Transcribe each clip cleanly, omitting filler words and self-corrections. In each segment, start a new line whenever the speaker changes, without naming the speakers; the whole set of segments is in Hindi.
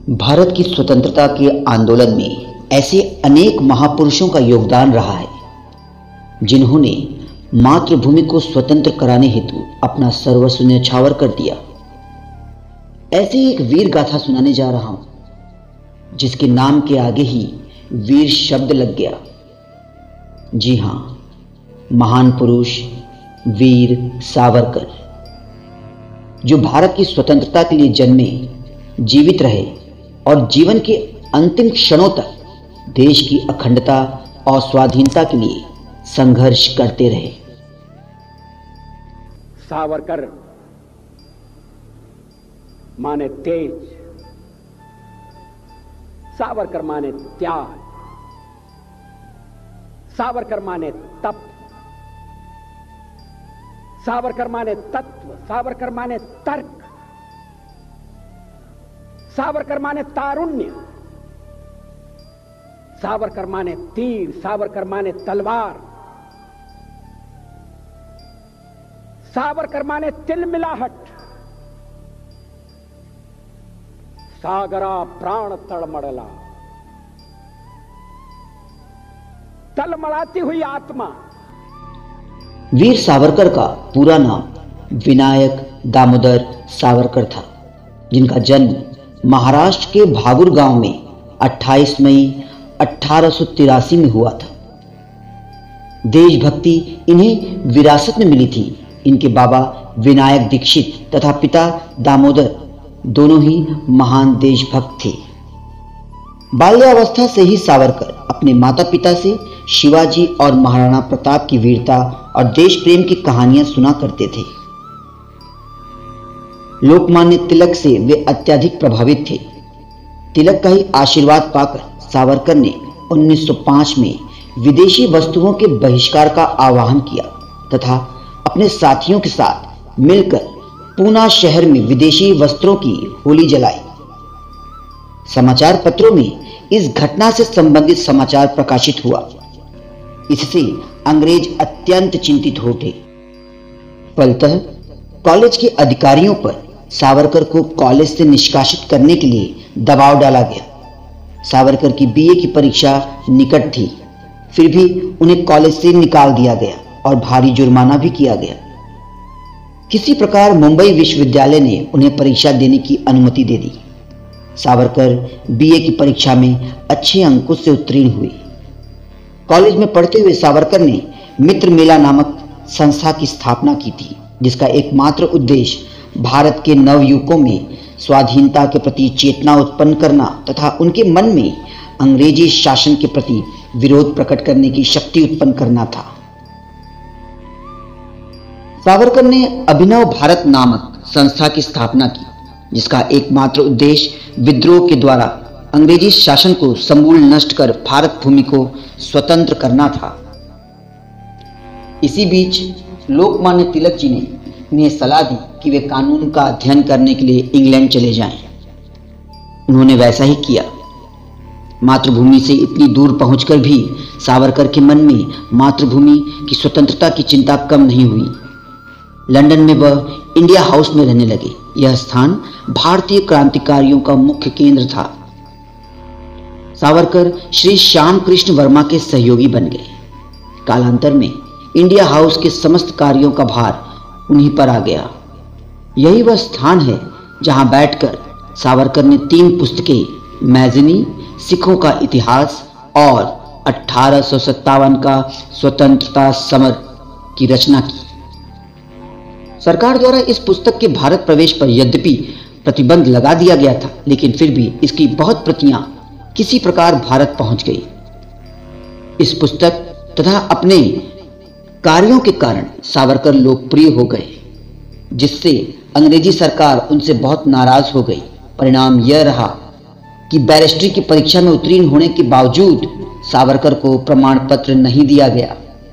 भारत की स्वतंत्रता के आंदोलन में ऐसे अनेक महापुरुषों का योगदान रहा है जिन्होंने मातृभूमि को स्वतंत्र कराने हेतु अपना सर्वस्व न्यौछावर कर दिया। ऐसे एक वीर गाथा सुनाने जा रहा हूं जिसके नाम के आगे ही वीर शब्द लग गया। जी हां, महान पुरुष वीर सावरकर, जो भारत की स्वतंत्रता के लिए जन्मे, जीवित रहे और जीवन के अंतिम क्षणों तक देश की अखंडता और स्वाधीनता के लिए संघर्ष करते रहे।
सावरकर माने तेज, सावरकर माने त्याग, सावरकर माने तप, सावरकर माने तत्व, सावरकर माने तर्क, सावरकर माने तारुण्य, सावरकर माने तीर, सावरकर माने तलवार, सावरकर माने तिलमिलाहट, सागरा प्राण तड़मड़ला, तलमड़ाती हुई आत्मा।
वीर सावरकर का पूरा नाम विनायक दामोदर सावरकर था, जिनका जन्म महाराष्ट्र के भागुर गांव में 28 मई 1883 में हुआ था। देशभक्ति इन्हें विरासत में मिली थी। इनके बाबा विनायक दीक्षित तथा पिता दामोदर दोनों ही महान देशभक्त थे। बाल्यावस्था से ही सावरकर अपने माता पिता से शिवाजी और महाराणा प्रताप की वीरता और देश प्रेम की कहानियां सुना करते थे। लोकमान्य तिलक से वे अत्यधिक प्रभावित थे। तिलक का ही आशीर्वाद पाकर सावरकर ने 1905 में विदेशी वस्तुओं के बहिष्कार का आह्वान किया तथा अपने साथियों के साथ मिलकर पूना शहर में विदेशी वस्त्रों की होली जलाई। समाचार पत्रों में इस घटना से संबंधित समाचार प्रकाशित हुआ। इससे अंग्रेज अत्यंत चिंतित हो उठे। फलतः कॉलेज के अधिकारियों पर सावरकर को कॉलेज से निष्कासित करने के लिए दबाव डाला गया। सावरकर की बीए की परीक्षा निकट थी, फिर भी उन्हें कॉलेज से निकाल दिया गया और भारी जुर्माना भी किया गया। किसी प्रकार मुंबई विश्वविद्यालय ने उन्हें परीक्षा देने की अनुमति दे दी। सावरकर बीए की परीक्षा में अच्छे अंकों से उत्तीर्ण हुए। कॉलेज में पढ़ते हुए सावरकर ने मित्र मेला नामक संस्था की स्थापना की थी, जिसका एकमात्र उद्देश्य भारत के नवयुवकों में स्वाधीनता के प्रति चेतना उत्पन्न करना तथा उनके मन में अंग्रेजी शासन के प्रति विरोध प्रकट करने की शक्ति उत्पन्न करना था। सावरकर ने अभिनव भारत नामक संस्था की स्थापना की, जिसका एकमात्र उद्देश्य विद्रोह के द्वारा अंग्रेजी शासन को समूल नष्ट कर भारत भूमि को स्वतंत्र करना था। इसी बीच लोकमान्य तिलक जी ने उन्हें सलाह दी कि वे कानून का अध्ययन करने के लिए इंग्लैंड चले जाएं। उन्होंने वैसा ही किया। मातृभूमि से इतनी दूर पहुंचकर भी सावरकर के मन में मातृभूमि की स्वतंत्रता की चिंता कम नहीं हुई। लंदन में वह इंडिया हाउस में रहने लगे। यह स्थान भारतीय क्रांतिकारियों का मुख्य केंद्र था। सावरकर श्री श्याम कृष्ण वर्मा के सहयोगी बन गए। कालांतर में इंडिया हाउस के समस्त कार्यों का भार उन्हीं पर आ गया। यही वह स्थान है जहां बैठकर सावरकर ने 3 पुस्तकें, मैगजीनी, सिखों का इतिहास और 1857 का स्वतंत्रता समर की रचना की। सरकार द्वारा इस पुस्तक के भारत प्रवेश पर यद्यपि प्रतिबंध लगा दिया गया था, लेकिन फिर भी इसकी बहुत प्रतियां किसी प्रकार भारत पहुंच गई। इस पुस्तक तथा अपने कार्यों के कारण सावरकर लोकप्रिय हो गए, जिससे अंग्रेजी सरकार उनसे बहुत नाराज हो गई। परिणाम यह रहा कि बैरिस्ट्री की परीक्षा में उत्तीर्ण होने के बावजूद सावरकर को प्रमाण पत्र नहीं दिया गया।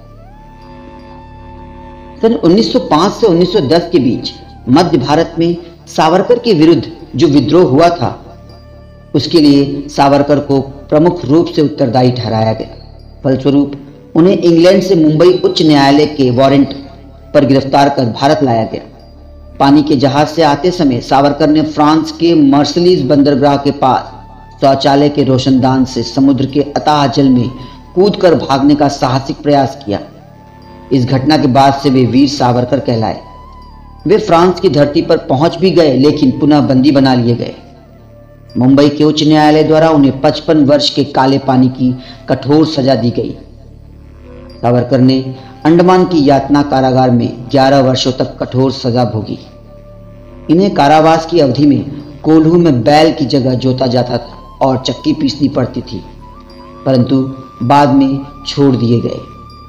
सन 1905 से 1910 के बीच मध्य भारत में सावरकर के विरुद्ध जो विद्रोह हुआ था, उसके लिए सावरकर को प्रमुख रूप से उत्तरदायी ठहराया गया। फलस्वरूप उन्हें इंग्लैंड से मुंबई उच्च न्यायालय के वारंट पर गिरफ्तार कर भारत लाया गया। पानी के जहाज से आते समय सावरकर ने फ्रांस के मर्सलीज बंदरगाह के पास शौचालय के रोशनदान से समुद्र के अथाह जल में कूदकर भागने का साहसिक प्रयास किया। इस घटना के बाद से वे वीर सावरकर कहलाए। वे फ्रांस की धरती पर पहुंच भी गए, लेकिन पुनः बंदी बना लिए गए। मुंबई के उच्च न्यायालय द्वारा उन्हें 55 वर्ष के काले पानी की कठोर सजा दी गई। सावरकर ने अंडमान की यातना कारागार में 11 वर्षों तक कठोर सजा भोगी। इन्हें कारावास की अवधि में कोल्हू में बैल की जगह जोता जाता था और चक्की पीसनी पड़ती थी, परंतु बाद में छोड़ दिए गए।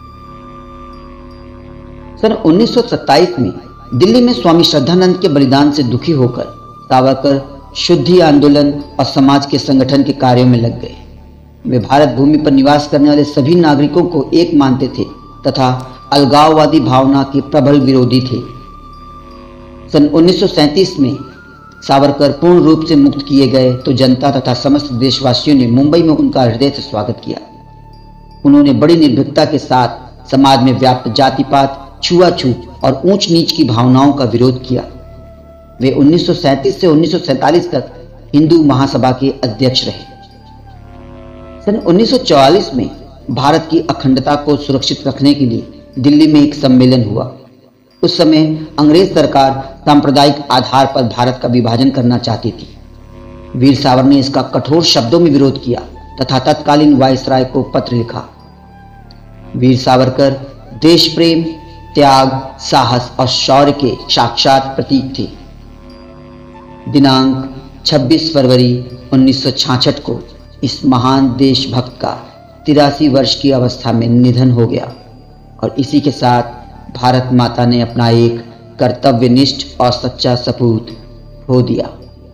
सन 1927 में दिल्ली में स्वामी श्रद्धानंद के बलिदान से दुखी होकर सावरकर शुद्धि आंदोलन और समाज के संगठन के कार्यों में लग गए। वे भारत भूमि पर निवास करने वाले सभी नागरिकों को एक मानते थे तथा अलगाववादी भावना के प्रबल विरोधी थे। सन 1937 में सावरकर पूर्ण रूप से मुक्त किए गए तो जनता तथा समस्त देशवासियों ने मुंबई में उनका हृदय से स्वागत किया। उन्होंने बड़ी निर्भीकता के साथ समाज में व्याप्त जातिपात, छुआछूत और ऊंच नीच की भावनाओं का विरोध किया। वे 1937 से 1947 तक हिंदू महासभा के अध्यक्ष रहे। सन 1944 में भारत की अखंडता को सुरक्षित रखने के लिए दिल्ली में एक सम्मेलन हुआ। उस समय अंग्रेज सरकार सांप्रदायिक आधार पर भारत का विभाजन करना चाहती थी। वीर सावरकर ने इसका कठोर शब्दों में विरोध किया तथा तत्कालीन वायसराय को पत्र लिखा। वीर सावरकर देश प्रेम, त्याग, साहस और शौर्य के साक्षात प्रतीक थे। दिनांक 26 फरवरी 1966 को इस महान देशभक्त का 83 वर्ष की अवस्था में निधन हो गया और इसी के साथ भारत माता ने अपना एक कर्तव्यनिष्ठ और सच्चा सपूत खो दिया।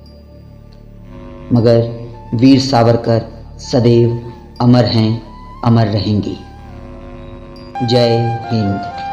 मगर वीर सावरकर सदैव अमर हैं, अमर रहेंगे। जय हिंद।